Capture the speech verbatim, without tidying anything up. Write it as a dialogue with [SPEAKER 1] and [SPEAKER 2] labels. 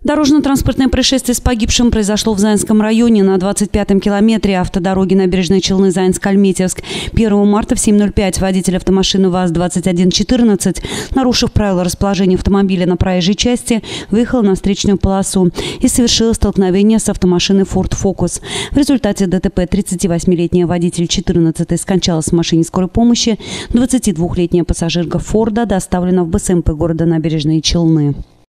[SPEAKER 1] Дорожно-транспортное происшествие с погибшим произошло в Заинском районе на двадцать пятом километре автодороги Набережные Челны Заинск-Альметьевск. первого марта в семь ноль пять водитель автомашины ВАЗ двадцать один четырнадцать, нарушив правила расположения автомобиля на проезжей части, выехал на встречную полосу и совершил столкновение с автомашиной Ford Focus. В результате ДТП тридцативосьмилетняя водитель четырнадцатой скончалась в машине скорой помощи, двадцатидвухлетняя пассажирка Форда доставлена в БСМП города Набережные Челны.